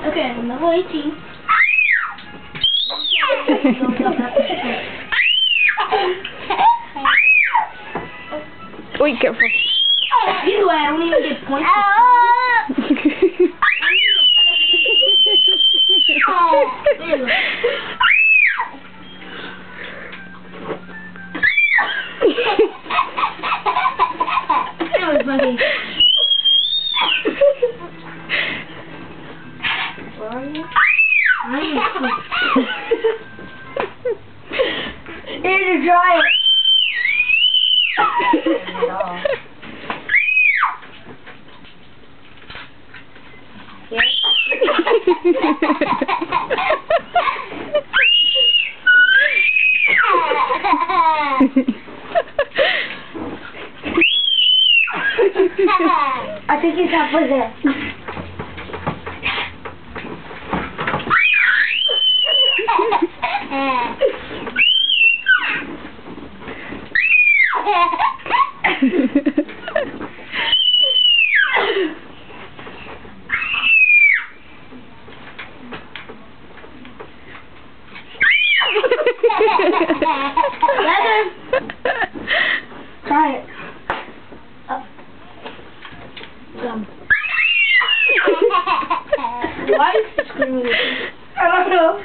Okay, level 18. Wait, careful. Either way, I don't even get points. There you go. That was funny. Where are you? I'm need to dry it. I think he's halfway there. Try it. Why is he screaming? I don't know.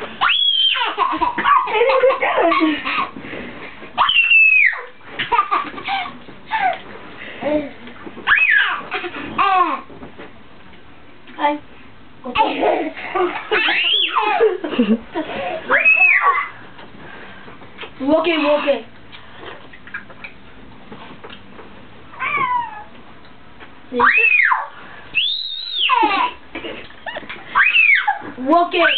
Hi. Walk it, walk it. Walk it.